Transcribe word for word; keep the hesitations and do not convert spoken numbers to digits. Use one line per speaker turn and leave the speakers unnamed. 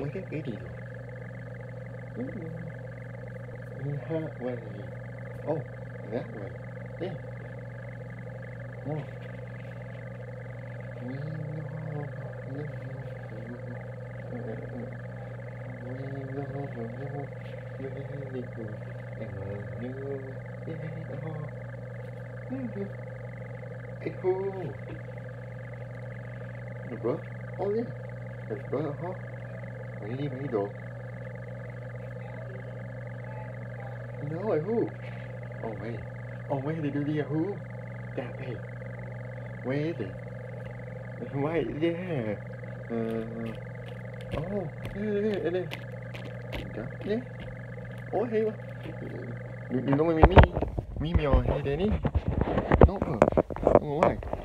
Look at video. That way. Oh, that way. Yeah. Oh. We know. Really good. And you. Cái khu. Được bro. Oh yeah. Được bro hả? Mày đi mày đồ. No, I who? Oh wait. Oh wait, they do the who? That hey. Wait. Wait, yeah. Uh, oh, yeah, yeah, yeah. Yeah. Oh, hey. You, you know me, me, me, me, me, hey, Danny. No, no, why?